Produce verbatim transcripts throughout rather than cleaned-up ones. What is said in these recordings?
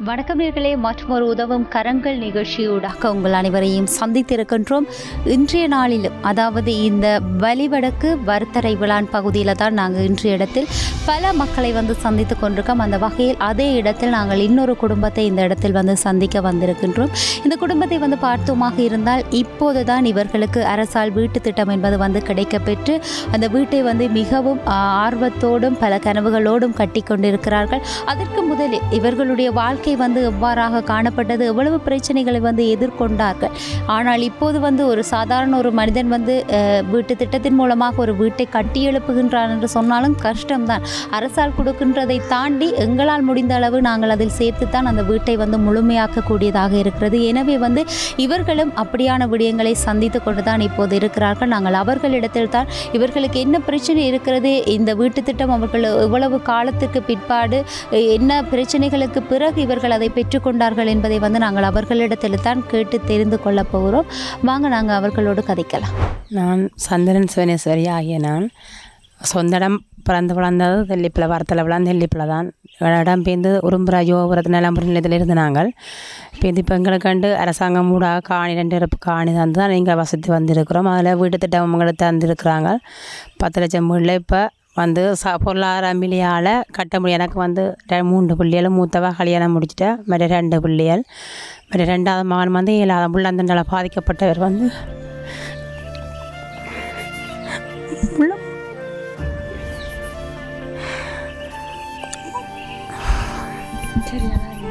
வணக்கம் நேயர்களே, மற்றொரு உதவும் கரங்கள் நிகழ்ச்சியூடாக உங்கள் அனைவரையும் சந்தித்திருக்கின்றோம். இன்றைய நாளிலும் அதாவது இந்த வலிவடக்கு வர்த்தரை விழான் பகுதியில் தான் நாங்கள் இன்றைய இடத்தில் பல மக்களை வந்து சந்தித்து கொண்டிருக்கோம். அந்த வகையில் அதே இடத்தில் நாங்கள் இன்னொரு குடும்பத்தை இந்த இடத்தில் வந்து சந்திக்க வந்திருக்கின்றோம். இந்த குடும்பத்தை வந்து பார்த்தோமாக இருந்தால் இப்போது தான் இவர்களுக்கு அரசால் வீட்டு திட்டம் என்பது வந்து கிடைக்கப்பெற்று அந்த வீட்டை வந்து மிகவும் ஆர்வத்தோடும் பல கனவுகளோடும் கட்டி கொண்டிருக்கிறார்கள். அதற்கு முதலில் இவர்களுடைய வாழ்க்கை வந்து எவ்வாறாக காணப்பட்டது, எவ்வளவு பிரச்சனைகளை வந்து எதிர்கொண்டார்கள். ஆனால் இப்போது வந்து ஒரு சாதாரண ஒரு மனிதன் வந்து வீட்டு திட்டத்தின் மூலமாக ஒரு வீட்டை கட்டி எழுப்புகின்றான் என்று சொன்னாலும் கஷ்டம்தான். அரசால் கொடுக்கின்றதை தாண்டி எங்களால் முடிந்த அளவு நாங்கள் அதில் சேர்த்துத்தான் அந்த வீட்டை வந்து முழுமையாக்கக்கூடியதாக இருக்கிறது. எனவே வந்து இவர்களும் அப்படியான விடயங்களை சந்தித்து கொண்டு தான் இப்போது இருக்கிறார்கள். நாங்கள் அவர்களிடத்தில் தான் இவர்களுக்கு என்ன பிரச்சனை இருக்கிறது, இந்த வீட்டு திட்டம் அவர்கள் எவ்வளவு காலத்திற்கு பிற்பாடு என்ன பிரச்சனைகளுக்கு பிறகு இவர்கள் அதை பெற்றுக்கொண்டார்கள் என்பதை வந்து நாங்கள் அவர்களிடத்தில் தான் கேட்டு தெரிந்து கொள்ள போகிறோம். வாங்க நாங்கள் அவர்களோடு கதைக்கலாம். நான் சந்திரன் சிவனேஸ்வரி ஆகிய நான் சொந்த இடம் பிறந்து வளர்ந்தது தெல்லிப்பில் வரத்தில் விளாந்து தெல்லிப்பில் தான். இடம் பேர்ந்து உரும்புரா யோகபுரத்து நிலம்புற நிலையத்தில் இருந்து நாங்கள் பேருந்து இப்போ எங்களை கண்டு அரசாங்கம் ஊடாக காணி ரெண்டு இறப்பு காணி தந்து தான் நீங்கள் வசதி வந்திருக்கிறோம். அதில் வீட்டு திட்டம் உங்களுக்கு தந்துருக்குறாங்க. பத்து லட்சம் வீட்டில் இப்போ வந்து ச பொருளாதார மில்லியால் கட்ட முடியும். எனக்கு வந்து மூன்று பிள்ளைகள், மூத்தவா கல்யாணம் முடிச்சுட்டேன். மற்ற ரெண்டு பிள்ளைகள், மற்ற ரெண்டாவது மகன் வந்து ஏழாவது புள்ள அந்த பாதிக்கப்பட்டவர் வந்து சரியா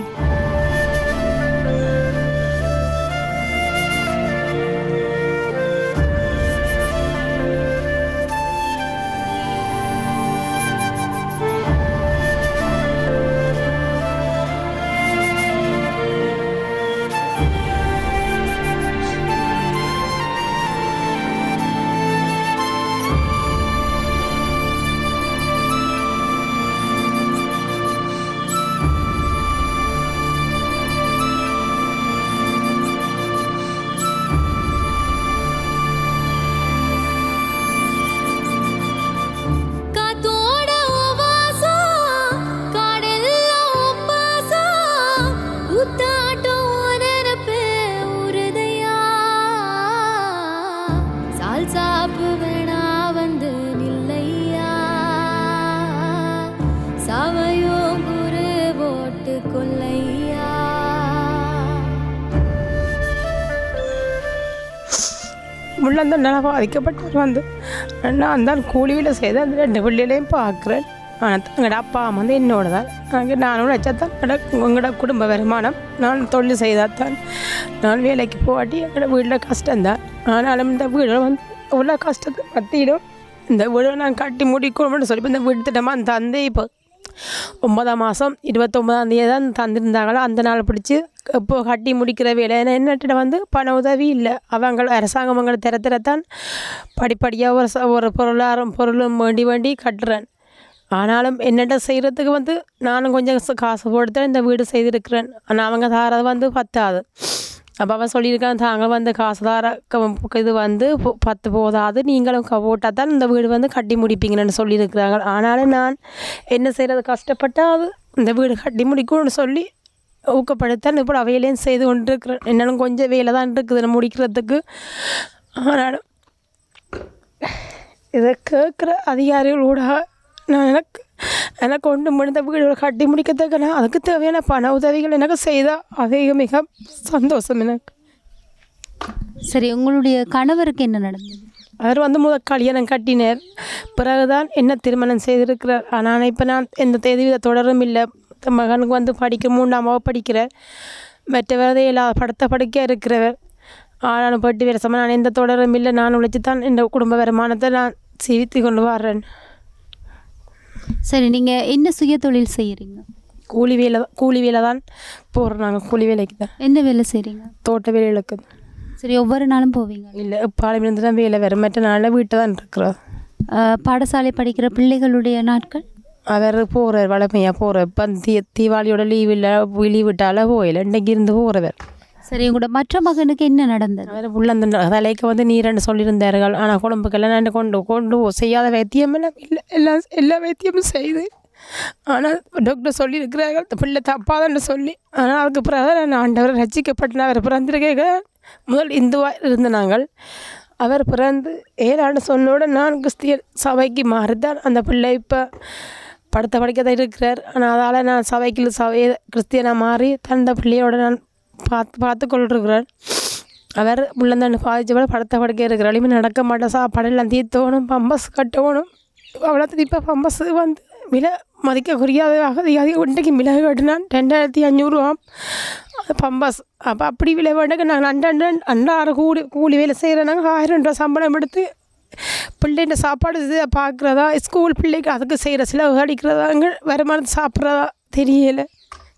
முள்ளந்த நல்லா பாதிக்கப்பட்டவர் வந்து நான் தான் கூலியில் செய்து அந்த ரெண்டு பிள்ளைகளையும் பார்க்குறேன். ஆனால் எங்களோட அப்பா அம்மா வந்து என்னோட தான். நாங்கள் நானும் வச்சாத்தான் எங்களோட குடும்ப வருமானம். நான் தொழில் செய்தால் தான் நான் வேலைக்கு போகாட்டி எங்களோட வீட்டில் கஷ்டம்தான். ஆனாலும் இந்த வீடு வந்து அவ்வளோ கஷ்டத்தை மத்தியிடும் இந்த வீடை நான் கட்டி முடிக்கணும்னு சொல்லி இந்த வீட்டு திட்டமாக தந்து இப்போ ஒன்பதாம் மாதம் இருபத்தொம்பதாம் தேதி தான் தந்துருந்தாங்களோ அந்த நாள் பிடிச்சி இப்போ கட்டி முடிக்கிற வேலை. ஏன்னா என்னட்ட வந்து பண உதவி இல்லை. அவங்க அரசாங்கம் அவங்களை திற திறத்தான் படிப்படியாக ஒரு ஒரு பொருளாதாரம் பொருளும் வேண்டி வேண்டி கட்டுறேன். ஆனாலும் என்னட்ட செய்கிறதுக்கு வந்து நானும் கொஞ்சம் காசு போட்டு இந்த வீடு செய்திருக்கிறேன். ஆனால் அவங்க தாரது வந்து பத்தாது. அப்போ அவன் சொல்லியிருக்கான், தாங்க வந்து காசு தார இது வந்து பத்து போதாது, நீங்களும் போட்டால் தான் இந்த வீடு வந்து கட்டி முடிப்பீங்கன்னு சொல்லியிருக்கிறாங்க. ஆனாலும் நான் என்ன செய்கிறது, கஷ்டப்பட்டால் அது இந்த வீடு கட்டி முடிக்கும்னு சொல்லி ஊக்கப்படுத்தான் இப்போ அவையிலையும் செய்து கொண்டு இருக்கிறேன். என்னாலும் கொஞ்சம் வேலை தான் இருக்குது முடிக்கிறதுக்கு. ஆனாலும் இதை கேட்குற அதிகாரிகளோட நான் எனக்கு எனக்கு ஒன்று முடிந்த வீடு கட்டி முடிக்கிறதுக்கு நான் அதுக்கு தேவையான பண உதவிகள் எனக்கு செய்தால் அதே மிக சந்தோஷம் எனக்கு. சரி, உங்களுடைய கணவருக்கு என்ன நடந்தது? அவர் வந்து முதல் கல்யாணம் கட்டினார், பிறகுதான் என்ன திருமணம் செய்திருக்கிறார். ஆனால் இப்போ நான் எந்த தேதிவித தொடரும் இல்லை. மகனுக்கு வந்து படிக்க மூன்றாமாவோ படிக்கிறார். மற்றவரதே எல்லா படத்தை படிக்க இருக்கிறவர். ஆனாலும் பட்டு வருஷமாக நான் எந்த தொடரும் இல்லை. நான் உழைச்சி தான் இந்த குடும்ப வருமானத்தை நான் சீவித்து கொண்டு வர்றேன். சரி, நீங்கள் என்ன சுய தொழில் செய்கிறீங்க? கூலி வேலை தான் கூலி வேலை தான் போகிறோம். நாங்கள் கூலி வேலைக்கு தான். என்ன வேலை செய்கிறீங்க? தோட்ட வேலைகளுக்கு. சரி, ஒவ்வொரு நாளும் போவீங்க? இல்லை, பாலையிலேருந்து தான் வேலை வேறு. மற்ற நாளில் வீட்டை தான் இருக்கிறோம். பாடசாலை படிக்கிற பிள்ளைகளுடைய நாட்கள் அவர் போகிறார், வளமையாக போகிறார். இப்போ தீ தீபாவளியோட லீவ் இல்லை, லீவ் விட்டால போயில இன்றைக்கு இருந்து போகிறவர். சரி, உங்களோட மற்ற மகனுக்கு என்ன நடந்தது? அவர் உள்ள அந்த தலைக்கு வந்து நீரெண்டு சொல்லியிருந்தார்கள். ஆனால் குழம்புக்கெல்லாம் நான் கொண்டு கொண்டு செய்யாத வைத்தியம் எல்லாம் இல்லை, எல்லாம் எல்லா வைத்தியமும் செய்து ஆனால் டாக்டர் சொல்லியிருக்கிறார்கள் இந்த பிள்ளை தப்பாதான்னு சொல்லி. ஆனால் அதுக்கு பிறகு நான் ஆண்டவர் ரசிக்கப்பட்ட அவர் பிறந்திருக்க முதல் இந்துவாக இருந்த நாங்கள். அவர் பிறந்து ஏழாண்டு சொன்னோட நான் கிறிஸ்தியன் சபைக்கு மாறித்தான் அந்த பிள்ளை இப்போ படுத்த படிக்க தான் இருக்கிறார். ஆனால் அதால் நான் சபைக்கு சபையை கிறிஸ்தியனாக மாறி தந்த பிள்ளையோட நான் பார்த்து பார்த்து கொண்டிருக்கிறேன். அவர் உள்ளந்தாண்டு பாதிச்சபோது படுத்த படுக்க இருக்கிறாள். இனிமேல் நடக்க மாட்டேன், சாப்பாடெல்லாம் தீர்த்தோணும், பம்பஸ் கட்டணும். அவ்வளோ இப்போ பம்பஸ் வந்து விலை மதிக்கக்குரியாத அதிக அதிக இன்றைக்கு மிளகு கட்டினான் ரெண்டாயிரத்தி அஞ்சூறுவாம் பம்பஸ். அப்போ அப்படி விலை வேண்டக்கு நாங்கள் அண்டாண்டு அண்டாறு கூலி கூலி வேலை செய்கிறோம். நாங்கள் ஆயிரம் ரூபா சம்பளம் எடுத்து பிள்ளைங்க சாப்பாடு இது பார்க்குறதா, ஸ்கூல் பிள்ளைக்கு அதுக்கு செய்கிற செலவு அடிக்கிறதாங்க, வருமானத்தை சாப்பிட்றதா தெரியலை.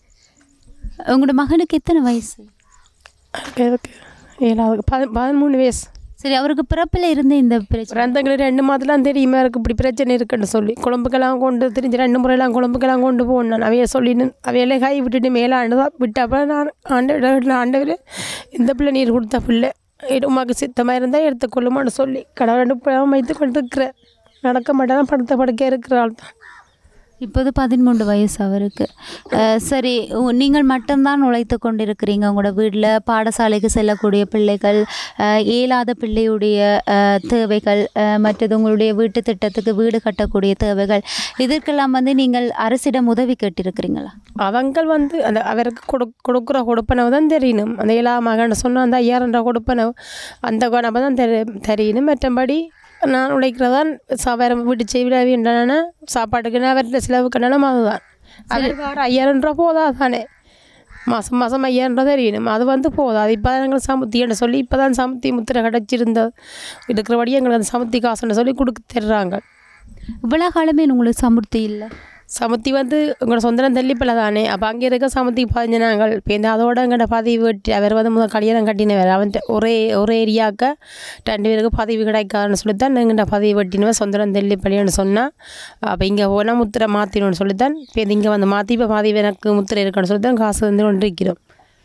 உங்களோட மகனுக்கு எத்தனை வயசு? அதுக்கு ஏழாவது பத பதிமூணு வயசு. சரி, அவருக்கு பிறப்பில் இருந்து இந்த பிரச்சனை பிறந்தங்களுக்கு ரெண்டு மாதம்லாம் தெரியுமா இருக்குது இப்படி பிரச்சனை இருக்குன்னு சொல்லி குழம்புக்கெல்லாம் கொண்டு தெரிஞ்சு ரெண்டு முறையெல்லாம் குழம்புக்கெல்லாம் கொண்டு போகணும். அவைய சொல்லின்னு அவையில கை விட்டுட்டு மேலே ஆண்டு தான் விட்டப்போ நான் ஆண்டு ஆண்டவர் இந்த பிள்ளை நீர் கொடுத்த பிள்ளை உமாக்கு சித்தமாக இருந்தால் எடுத்துக்கொள்ளுமான்னு சொல்லி கடவுள் வைத்து கொண்டு இருக்கிறேன். நடக்க மாட்டேன், படுத்த படுக்க இருக்கிறாள் தான். இப்போது பதிமூன்று வயசு அவருக்கு. சரி, நீங்கள் மட்டும்தான் உழைத்து கொண்டிருக்கிறீங்க உங்களோட வீட்டில். பாடசாலைக்கு செல்லக்கூடிய பிள்ளைகள், இயலாத பிள்ளையுடைய தேவைகள், மற்றது உங்களுடைய வீட்டு திட்டத்துக்கு வீடு கட்டக்கூடிய தேவைகள், இதற்கெல்லாம் வந்து நீங்கள் அரசிடம் உதவி கேட்டிருக்கிறீங்களா? அவங்க வந்து அந்த அவருக்கு கொடு கொடுக்குற கொடுப்பனவு தான் தெரியணும். அந்த ஏழா மகன் சொன்னால் அந்த ஐயாயிரம் ரூபா கொடுப்பனவு அந்த குணம் தான் தெரி தெரியணும். மற்றபடி நான் உழைக்கிறதான் வேறு வீட்டு செய்விட வேண்டான சாப்பாட்டுக்குன்னா அவர்கிட்ட செலவுக்குனாலும் அதுதான். அதுக்கு ஒரு ஐயாயிரம் ரூபா போதா தானே, மாதம் மாதம் ஐயாயிரம் ரூபா தெரியணும். அது வந்து போதா. அது இப்போ தான் எங்களுக்கு சமுத்தின்னு சொல்லி இப்போ தான் சமுத்தி முத்திரை கிடச்சிருந்தது இருக்கிறபடி எங்களுக்கு அந்த சமுத்தி காசுன்னு சொல்லி கொடுக்க தர்றாங்க. இவ்வளோ காலமே உங்களுக்கு சமுர்த்தி இல்லை. சமுத்தி வந்து உங்களோட சொந்தம் தெல்லிப்பில் தானே. அப்போ அங்கே இருக்க சமுத்திக்கு பதிஞ்சு நாங்கள் இப்போ அதோட எங்கள்ட பதிவு வெட்டி அவர் வந்து முதல் கல்யாணம் கட்டினவர் அவன்கிட்ட ஒரே ஒரே ஏரியாவுக்கு ரெண்டு பேருக்கு பதிவு கிடைக்காதுன்னு சொல்லித்தான் எங்கள்ட பதிவு வெட்டினவர் சொந்தம் தெல்லிப்பள்ளின்னு சொன்னால். அப்போ இங்கே போனால் முத்திரை மாற்றினோன்னு சொல்லித்தான் இப்போ இங்கே வந்து மாற்றி இப்போ பதிவு எனக்கு முத்திரை இருக்குன்னு சொல்லி தான் காசு வந்து கொண்டு இருக்கிறோம்.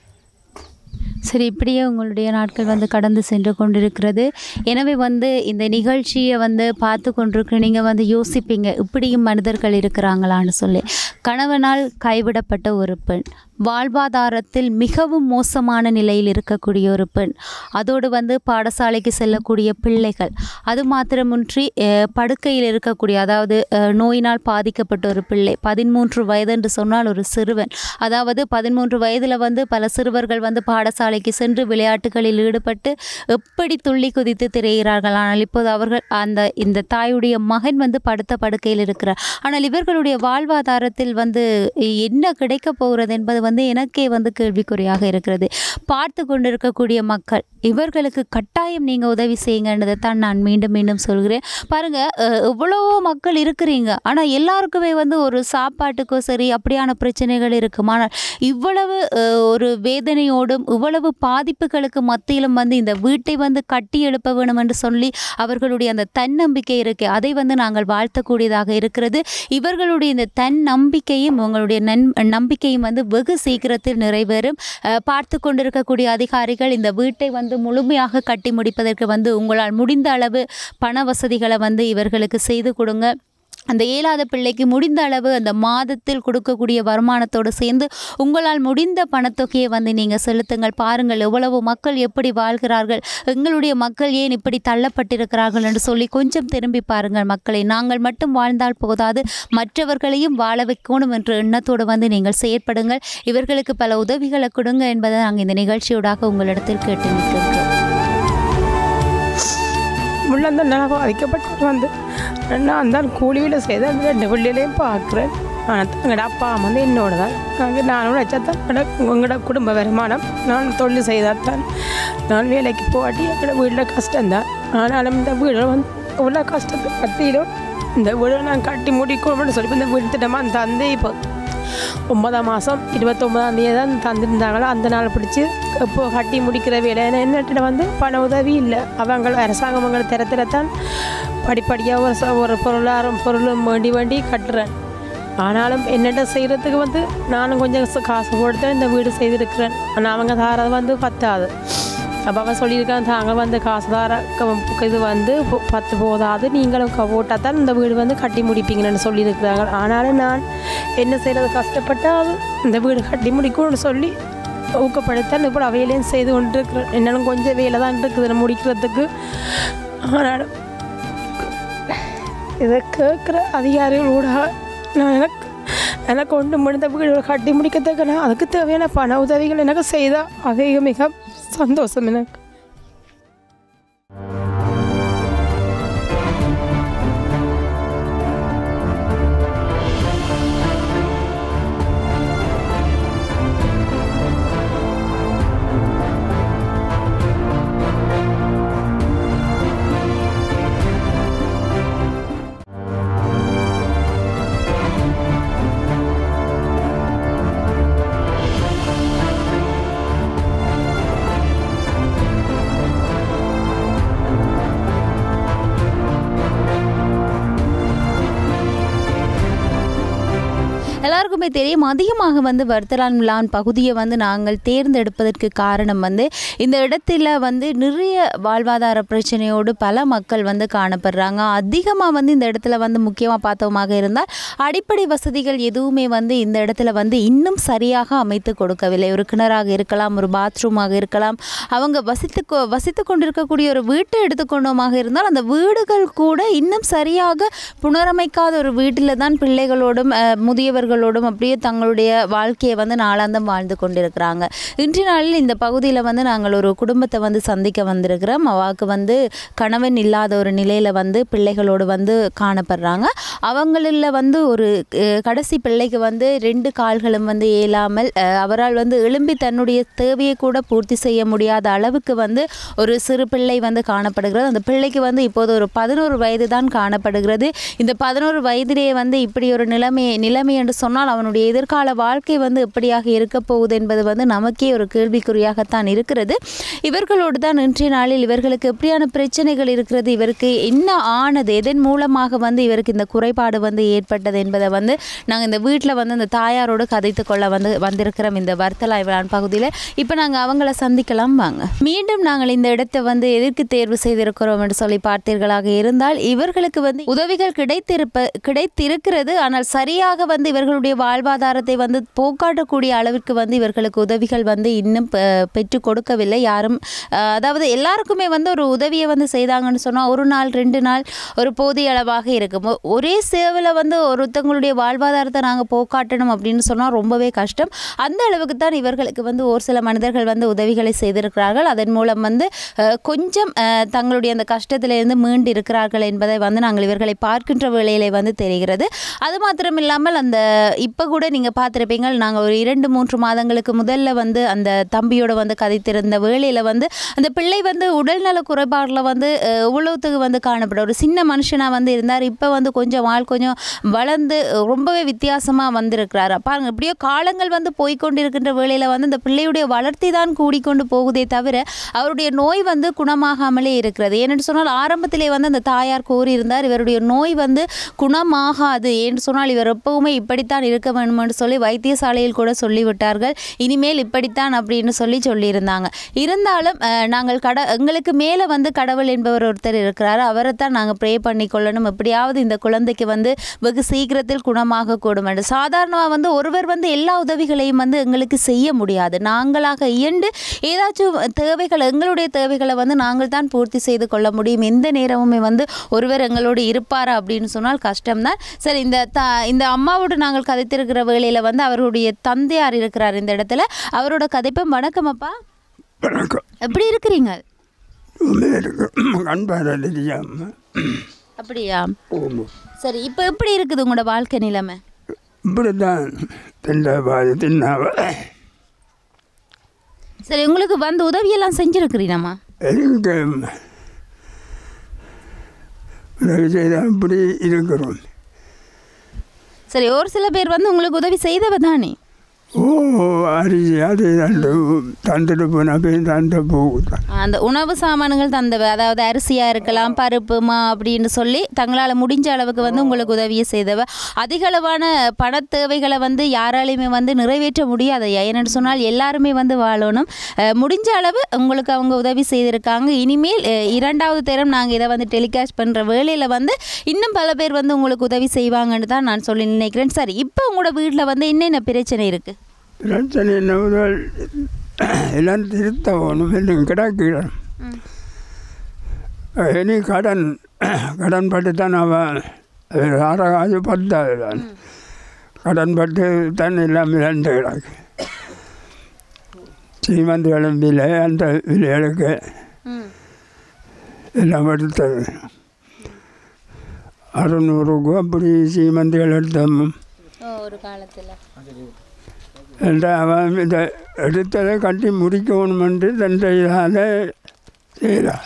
சரி, இப்படியே உங்களுடைய நாட்கள் வந்து கடந்து சென்று கொண்டிருக்கிறது. எனவே வந்து இந்த நிகழ்ச்சியை வந்து பார்த்து கொண்டிருக்க நீங்கள் வந்து யோசிப்பீங்க, இப்படியும் மனிதர்கள் இருக்கிறாங்களான்னு சொல்லி. கணவனால் கைவிடப்பட்ட ஒரு பெண், வாழ்வாதாரத்தில் மிகவும் மோசமான நிலையில் இருக்கக்கூடிய ஒரு பெண், அதோடு வந்து பாடசாலைக்கு செல்லக்கூடிய பிள்ளைகள், அது மாத்திரமின்றி படுக்கையில் இருக்கக்கூடிய, அதாவது நோயினால் பாதிக்கப்பட்ட ஒரு பிள்ளை, பதிமூன்று வயது என்று சொன்னால் ஒரு சிறுவன், அதாவது பதிமூன்று வயதில் வந்து பல சிறுவர்கள் வந்து பாடசாலைக்கு சென்று விளையாட்டுகளில் ஈடுபட்டு எப்படி துள்ளி குதித்து திரைகிறார்கள். ஆனால் இப்போது அவர்கள் அந்த இந்த தாயுடைய மகன் வந்து படுத்த படுக்கையில் இருக்கிறார். ஆனால் இவர்களுடைய வாழ்வாதாரத்தில் வந்து என்ன கிடைக்கப் போகிறது என்பது வந்து எனக்கே வந்து கேள்விக்குறியாக இருக்கிறது. பார்த்து கொண்டிருக்கக்கூடிய மக்கள், இவர்களுக்கு கட்டாயம் நீங்கள் உதவி செய்யுங்கன்றதை தான் நான் மீண்டும் மீண்டும் சொல்கிறேன். பாருங்கள், எவ்வளவோ மக்கள் இருக்கிறீங்க, ஆனால் எல்லாருக்குமே வந்து ஒரு சாப்பாட்டுக்கோ சரி அப்படியான பிரச்சனைகள் இருக்கும். ஆனால் இவ்வளவு ஒரு வேதனையோடும் இவ்வளவு பாதிப்புகளுக்கு மத்தியிலும் வந்து இந்த வீட்டை வந்து கட்டி எழுப்ப வேணும் என்று சொல்லி அவர்களுடைய அந்த தன்னம்பிக்கை இருக்கு, அதை வந்து நாங்கள் வாழ்த்தக்கூடியதாக இருக்கிறது. இவர்களுடைய இந்த தன் நம்பிக்கையும் உங்களுடைய நன் நம்பிக்கையும் வந்து வெகு சீக்கிரத்தில் நிறைவேறும். பார்த்து கொண்டிருக்கக்கூடிய அதிகாரிகள் இந்த வீட்டை வந்து முழுமையாக கட்டி முடிப்பதற்கு வந்து உங்களால் முடிந்த அளவு பண வசதிகளை வந்து இவர்களுக்கு செய்து கொடுங்க. அந்த இயலாத பிள்ளைக்கு முடிந்த அளவு அந்த மாதத்தில் கொடுக்கக்கூடிய வருமானத்தோடு சேர்ந்து உங்களால் முடிந்த பணத்தொகையை வந்து நீங்கள் செலுத்துங்கள். பாருங்கள் எவ்வளவு மக்கள் எப்படி வாழ்கிறார்கள், எங்களுடைய மக்கள் ஏன் இப்படி தள்ளப்பட்டிருக்கிறார்கள் என்று சொல்லி கொஞ்சம் திரும்பி பாருங்கள் மக்களை. நாங்கள் மட்டும் வாழ்ந்தால் போதாது, மற்றவர்களையும் வாழ வைக்கணும் என்ற எண்ணத்தோடு வந்து நீங்கள் செயற்படுங்கள். இவர்களுக்கு பல உதவிகளை கொடுங்க என்பதை நாங்கள் இந்த நிகழ்ச்சியோடாக உங்களிடத்தில் கேட்டு நிற்கிறோம். முள்ளந்த நிலவ அதிக்கப்பட்டு வந்து நான் தான் கூலியில் செய்து அந்த ரெண்டு பிள்ளைகளையும் பார்க்குறேன். ஆனால் எங்களோட அப்பா அம்மா வந்து என்னோட தான். நாங்கள் நானும் வச்சாத்தான் உங்களோட குடும்ப வருமானம். நான் தொழில் செய்தால் தான் நான் வேலைக்கு போகாட்டி எங்களோட வீட்டில் கஷ்டம்தான். ஆனாலும் இந்த வீடு வந்து இவ்வளோ கஷ்டத்தை கட்டிடும். இந்த வீடை நான் கட்டி முடிக்கணும்னு சொல்லி இந்த வீடு திட்டமாக தந்து இப்போ ஒன்பதாம் மாதம் இருபத்தொம்பதாம் தேதி தான் தந்துருந்தாங்களோ அந்த நாள் பிடிச்சி இப்போ கட்டி முடிக்கிற வேலை. என்னட்ட வந்து பண உதவி இல்லை. அவங்க அரசாங்கம் அவங்களை திற திறத்தான் படிப்படியாக ஒரு ஒரு பொருளாதாரம் பொருளும் வேண்டி வேண்டி கட்டுறேன். ஆனாலும் என்னட்ட செய்கிறதுக்கு வந்து நானும் கொஞ்சம் காசு போட்டு இந்த வீடு செய்திருக்கிறேன். ஆனால் அவங்க தாரது வந்து பத்தாது. அப்போ அவன் சொல்லியிருக்கான் தாங்க வந்து காசுதார இது வந்து பத்து போதாது நீங்களும் போட்டால் தான் இந்த வீடு வந்து கட்டி முடிப்பீங்கன்னு சொல்லியிருக்கிறாங்க. ஆனாலும் நான் என்ன செய்கிறது கஷ்டப்பட்டால் இந்த வீடு கட்டி முடிக்கும்னு சொல்லி ஊக்கப்படுத்தான் இப்போ அவையிலையும் செய்து கொண்டு இருக்கிறேன். என்னாலும் கொஞ்சம் வேலை தான் இருக்குது முடிக்கிறதுக்கு. ஆனாலும் இதை கேட்குற அதிகாரிகளோட நான் எனக்கு எனக்கு ஒன்று முடிந்த வீடு கட்டி முடிக்கிறதுக்கு நான் அதுக்கு தேவையான பண உதவிகள் எனக்கு செய்தால் அதே மிக சந்தோஷம் எனக்கு. எல்லாருக்குமே தெரியும், அதிகமாக வந்து வர்த்தலான் மிலான் பகுதியை வந்து நாங்கள் தேர்ந்தெடுப்பதற்கு காரணம் வந்து இந்த இடத்துல வந்து நிறைய வாழ்வாதார பிரச்சனையோடு பல மக்கள் வந்து காணப்படுறாங்க. அதிகமாக வந்து இந்த இடத்துல வந்து முக்கியமாக பார்த்தோமாக இருந்தால் அடிப்படை வசதிகள் எதுவுமே வந்து இந்த இடத்துல வந்து இன்னும் சரியாக அமைத்து கொடுக்கவில்லை. ஒரு கிணறாக இருக்கலாம், ஒரு பாத்ரூமாக இருக்கலாம், அவங்க வசித்து வசித்து கொண்டிருக்கக்கூடிய ஒரு வீட்டை எடுத்துக்கொண்டோமாக இருந்தால் அந்த வீடுகள் கூட இன்னும் சரியாக புனரமைக்காத ஒரு வீட்டில் தான் பிள்ளைகளோடும் முதியவர்கள் ோடும் அப்படியே தங்களுடைய வாழ்க்கையை வந்து நாளாந்தம் வாழ்ந்து கொண்டிருக்கிறாங்க. இன்றைய நாளில் இந்த பகுதியில் வந்து நாங்கள் ஒரு குடும்பத்தை வந்து சந்திக்க வந்திருக்கிறோம். அவாவுக்கு வந்து கணவன் இல்லாத ஒரு நிலையில் வந்து பிள்ளைகளோடு வந்து காணப்படுறாங்க. அவங்களில் வந்து ஒரு கடைசி பிள்ளைக்கு வந்து ரெண்டு கால்களும் வந்து இயலாமல் அவரால் வந்து எழும்பி தன்னுடைய தேவையை கூட பூர்த்தி செய்ய முடியாத அளவுக்கு வந்து ஒரு சிறு பிள்ளை வந்து காணப்படுகிறது. அந்த பிள்ளைக்கு வந்து இப்போது ஒரு பதினோரு வயது தான் காணப்படுகிறது. இந்த பதினோரு வயதிலேயே வந்து இப்படி ஒரு நிலைமை நிலைமை என்று சொன்னால் அவனுடைய எதிர்கால வாழ்க்கை வந்து எப்படியாக இருக்க போகுது என்பது வந்து நமக்கே ஒரு கேள்விக்குறியாகத்தான் இருக்கிறது. இவர்களோடு தான் இன்றைய நாளில் இவர்களுக்கு எப்படியான பிரச்சனைகள் இருக்கிறது, இவருக்கு என்ன ஆனது, எதன் மூலமாக வந்து இவருக்கு இந்த குறைபாடு வந்து ஏற்பட்டது என்பதை வந்து நாங்கள் இந்த வீட்டில் வந்து இந்த தாயாரோடு கதைத்து கொள்ள வந்து வந்திருக்கிறோம் இந்த வர்த்தலான் பகுதியில். இப்போ நாங்கள் அவங்கள சந்திக்கலாம் வாங்க. மீண்டும் நாங்கள் இந்த இடத்தை வந்து எதற்கு தேர்வு செய்திருக்கிறோம் என்று சொல்லி பார்த்தீர்களாக இருந்தால் இவர்களுக்கு வந்து உதவிகள் கிடைத்திருப்ப கிடைத்திருக்கிறது. ஆனால் சரியாக வந்து இவர்களுடைய வாழ்வாதாரத்தை வந்து போக்காட்டக்கூடிய அளவிற்கு வந்து இவர்களுக்கு உதவிகள் வந்து இன்னும் பெற்றுக் கொடுக்கவில்லை யாரும். அதாவது எல்லாருக்குமே வந்து ஒரு உதவியை வந்து செய்தாங்கன்னு சொன்னால் ஒரு நாள் ரெண்டு நாள் ஒரு போதிய அளவாக இருக்கும். ஒரே சேவையில் வந்து ஒருத்தங்களுடைய வாழ்வாதாரத்தை நாங்கள் போக்காட்டணும் அப்படின்னு சொன்னால் ரொம்பவே கஷ்டம். அந்த அளவுக்கு தான் இவர்களுக்கு வந்து ஒரு சில மனிதர்கள் வந்து உதவிகளை செய்திருக்கிறார்கள். அதன் மூலம் வந்து கொஞ்சம் தங்களுடைய அந்த கஷ்டத்திலிருந்து மீண்டு இருக்கிறார்கள் என்பதை வந்து நாங்கள் இவர்களை பார்க்கின்ற வேளையிலே வந்து தெரிகிறது. அது மாத்திரம் இல்லாமல் அந்த இப்போ கூட நீங்கள் பார்த்துருப்பீங்க, நாங்கள் ஒரு இரண்டு மூன்று மாதங்களுக்கு முதல்ல வந்து அந்த தம்பியோட வந்து கதைத்திருந்த வேளையில் வந்து அந்த பிள்ளை வந்து உடல்நல குறைபாடில் வந்து உழவுத்துக்கு வந்து காணப்படும் ஒரு சின்ன மனுஷனாக வந்து இருந்தார். இப்போ வந்து கொஞ்சம் ஆள் கொஞ்சம் வளர்ந்து ரொம்பவே வித்தியாசமாக வந்திருக்கிறார். பாருங்க, எப்படியோ காலங்கள் வந்து போய்கொண்டிருக்கின்ற வேளையில் வந்து இந்த பிள்ளையுடைய வளர்த்தி தான் கூடிக்கொண்டு போகுதே தவிர அவருடைய நோய் வந்து குணமாகாமலே இருக்கிறது. ஏனென்று சொன்னால் ஆரம்பத்திலே வந்து அந்த தாயார் கூறியிருந்தார் இவருடைய நோய் வந்து குணமாகாது என்று சொன்னால் இவர் எப்பவுமே இப்படித்தான் இருக்க வேண்டும் என்று சொல்லி வைத்தியசாலையில் கூட சொல்லிவிட்டார்கள். இனிமேல் இப்படித்தான் அப்படின்னு சொல்லி சொல்லியிருந்தாங்க. இருந்தாலும் நாங்கள் கட எங்களுக்கு மேலே வந்து கடவுள் என்பவர் ஒருத்தர் இருக்கிறார். அவரைத்தான் நாங்கள் ப்ரே பண்ணி கொள்ளணும், எப்படியாவது இந்த குழந்தைக்கு வந்து வெகு சீக்கிரத்தில் குணமாக கூடும் என்று. சாதாரணமாக வந்து ஒருவர் வந்து எல்லா உதவிகளையும் வந்து எங்களுக்கு செய்ய முடியாது. நாங்களாக இயண்டு ஏதாச்சும் தேவைகள் எங்களுடைய தேவைகளை வந்து நாங்கள் தான் பூர்த்தி செய்து கொள்ள முடியும். எந்த நேரமுமே வந்து ஒருவர் எங்களோடு இருப்பாரா அப்படின்னு சொன்னால் கஷ்டம்தான். சரி, இந்த த இந்த அம்மாவோடு நாங்கள் கதைத்திருக்கிற வேளையில் வந்து அவருடைய தந்தையார் இருக்கிறார் இந்த இடத்துல. அவரோட கதைப்பம். வணக்கம் அப்பா. வணக்கம். எப்படி இருக்கிறீங்க? அப்படியா? சரி, இப்போ எப்படி இருக்குது உங்களோட வாழ்க்கை நிலைமை? இப்படிதான் திண்டாபாது தின்னாவ. சரி, உங்களுக்கு வந்து உதவியெல்லாம் செஞ்சுருக்கிறீங்கம்மா? உதவி செய்தால் இப்படி இருக்கிறோம். சரி, ஒரு சில பேர் வந்து உங்களுக்கு உதவி செய்தவ தானே? ஓ அரிசி அது ரெண்டு தந்துட்டு போன போய் தந்த போகுது. அந்த உணவு சாமான்கள் தந்தவை, அதாவது அரிசியாக இருக்கலாம், பருப்பு மா அப்படின்னு சொல்லி தங்களால் முடிஞ்ச அளவுக்கு வந்து உங்களுக்கு உதவியை செய்தவ. அதிக அளவான பண தேவைகளை வந்து யாராலையுமே வந்து நிறைவேற்ற முடியாது. ஏன்னு சொன்னால் எல்லாருமே வந்து வாழணும். முடிஞ்ச அளவு உங்களுக்கு அவங்க உதவி செய்திருக்காங்க. இனிமேல் இரண்டாவது தரம் நாங்கள் இதை வந்து டெலிகாஸ்ட் பண்ணுற வேளையில் வந்து இன்னும் பல பேர் வந்து உங்களுக்கு உதவி செய்வாங்கன்னு தான் நான் சொல்லி நினைக்கிறேன். சரி, இப்போ உங்களோட வீட்டில் வந்து என்னென்ன பிரச்சனை இருக்குது? பிரச்சனை என்ன முதல் எல்லாம் திருத்த ஒன்றும் இல்லை கிடக்கிறேன். இனி கடன் கடன் பட்டு தான் அவன் ஆறாவது பத்தாவது தான் கடன் பட்டு தான் எல்லாம் இழந்து கிடக்கு. சீமந்து விளம்பில் அந்த விலைகளுக்கு எல்லாம் எடுத்தது அறுநூறுக்கும் அப்படி சீமந்திகள் எடுத்தோம் ஒரு காலத்தில். அவன் இதை எடுத்ததை கட்டி முடிக்கணுமென்று தன்னை இதால் செய்கிறார்.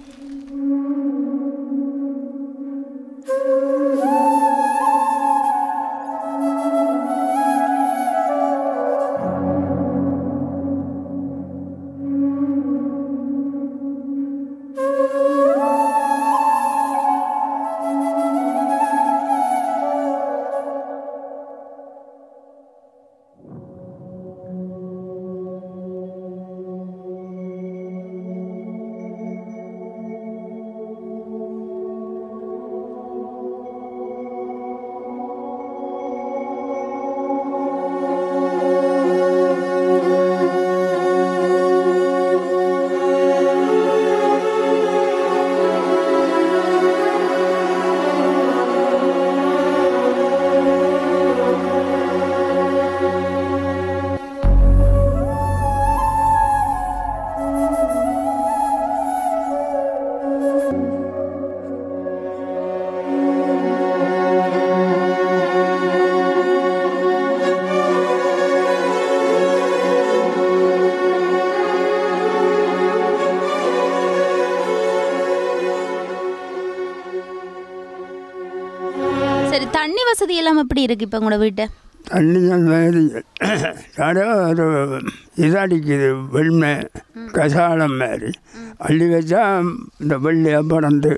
சரி, தண்ணி வசதி எல்லாம் எப்படி இருக்குது இப்போ உங்களோட வீட்டை? தண்ணி மாதிரி யாரோ ஒரு இதாடிக்குது, வெண்மை கசாலம் மாதிரி அள்ளி வச்சா இந்த வெள்ளையாக பறந்து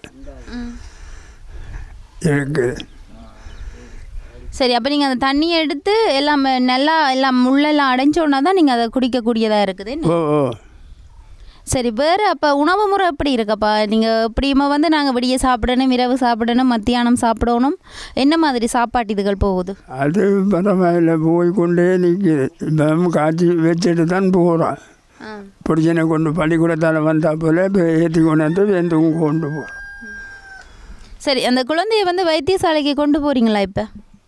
இருக்குது. சரி, அப்போ நீங்கள் அந்த தண்ணியை எடுத்து எல்லாம் நல்லா எல்லாம் முள்ளெல்லாம் அடைஞ்சோன்னா தான் நீங்கள் அதை குடிக்கக்கூடியதாக இருக்குது. ஓ ஓ சரி, வேறு அப்போ உணவு முறை எப்படி இருக்குப்பா? நீங்கள் இப்படியுமா வந்து நாங்கள் விடிய சாப்பிடணும், இரவு சாப்பிடணும், மத்தியானம் சாப்பிடணும், என்ன மாதிரி சாப்பாட்டு இதுகள் போகுது? அது பரவாயில்ல, போய் கொண்டே நிற்கிது. இப்போ காய்ச்சி வச்சுட்டு தான் போகிறோம். பிடிச்சனை கொண்டு பள்ளிக்கூடத்தால் வந்தால் போல் இப்போ ஏற்றி கொண்டு வந்து வெந்தும் கொண்டு போகிறோம். சரி, அந்த குழந்தைய வந்து வைத்தியசாலைக்கு கொண்டு போகிறீங்களா இப்போ?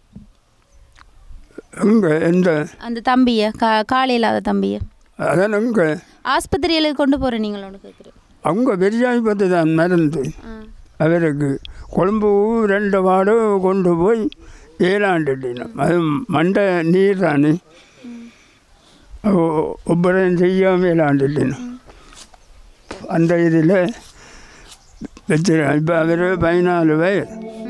எங்கே எந்த அந்த தம்பியை கா காலையில் இல்லாத தம்பியை அதான் எங்கே ஆஸ்பத்திரியில் கொண்டு போகிறேன் நீங்களோட கேட்குறேன். அவங்க பெரியாய் பற்றி தான் மருந்து அவருக்கு கொழும்பு ரெண்டு வாடு கொண்டு போய் ஏழாண்டுட்டினோம். அது மண்டை நீர் தானே ஒவ்வொருத்தையும் செய்யாமல் ஏழாண்டுட்டினோம். அந்த இதில் வச்சுருக்கேன். இப்போ அவர் பதினாலு வயது.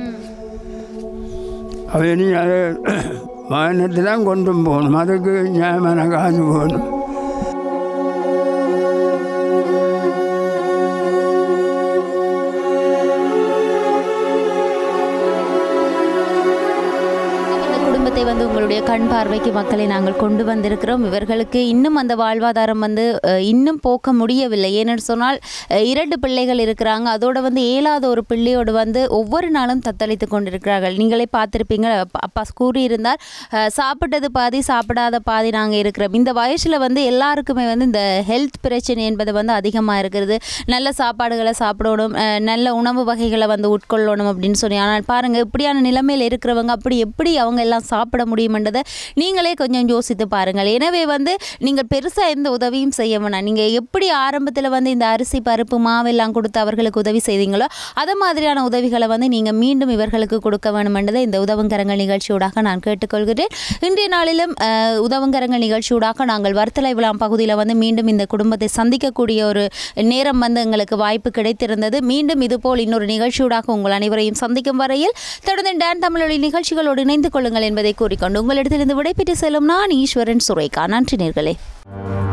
அவர் நீ அதை வாகனத்து தான் கொண்டு போகணும், அதுக்கு நியாயமான காசு போகணும். வந்து உங்களுடைய கண் பார்வைக்கு மக்களை நாங்கள் கொண்டு வந்திருக்கிறோம். இவர்களுக்கு இன்னும் அந்த வாழ்வாதாரம் வந்து இன்னும் போக்க முடியவில்லை. ஏன்னு சொன்னால் இரண்டு பிள்ளைகள் இருக்கிறாங்க. அதோடு வந்து ஏழாவது ஒரு பிள்ளையோடு வந்து ஒவ்வொரு நாளும் தத்தளித்து கொண்டிருக்கிறார்கள். நீங்களே பார்த்துருப்பீங்க, அப்பா கூறியிருந்தார், சாப்பிட்டது பாதி சாப்பிடாத பாதி நாங்கள் இருக்கிறோம். இந்த வயசில் வந்து எல்லாருக்குமே வந்து இந்த ஹெல்த் பிரச்சனை என்பது வந்து அதிகமாக இருக்கிறது. நல்ல சாப்பாடுகளை சாப்பிடணும், நல்ல உணவு வகைகளை வந்து உட்கொள்ளணும் அப்படின்னு சொல்லி. ஆனால் பாருங்கள், இப்படியான நிலைமையில் இருக்கிறவங்க அப்படி எப்படி அவங்க எல்லாம் சாப்பிட முடியுமென்றதை நீங்களே கொஞ்சம் யோசித்து பாருங்கள். எனவே வந்து நீங்கள் பெருசாக எந்த உதவியும் செய்ய வேணாம். நீங்கள் எப்படி ஆரம்பத்தில் வந்து இந்த அரிசி பருப்பு மாவெல்லாம் கொடுத்து அவர்களுக்கு உதவி செய்தீங்களோ அதை மாதிரியான உதவிகளை வந்து நீங்கள் மீண்டும் இவர்களுக்கு கொடுக்க வேணுமென்றதை இந்த உதவுங்கரங்கள் நிகழ்ச்சியூடாக நான் கேட்டுக்கொள்கிறேன். இன்றைய நாளிலும் உதவுங்கரங்கள் நிகழ்ச்சியூடாக நாங்கள் வர்த்தலை விழாம் பகுதியில் வந்து மீண்டும் இந்த குடும்பத்தை சந்திக்கக்கூடிய ஒரு நேரம் வந்து எங்களுக்கு வாய்ப்பு கிடைத்திருந்தது. மீண்டும் இதுபோல் இன்னொரு நிகழ்ச்சியூடாக உங்கள் அனைவரையும் சந்திக்கும் வரையில் தொடர்ந்து டான் தமிழொலி நிகழ்ச்சிகளோடு இணைந்து கொள்ளுங்கள் என்பதை கூறிக்கொண்டு உங்களிடம் இடத்திலிருந்து விடைபெற்று செல்லும் நான் ஈஸ்வரன் சுரேகா. நன்றி நேர்களே.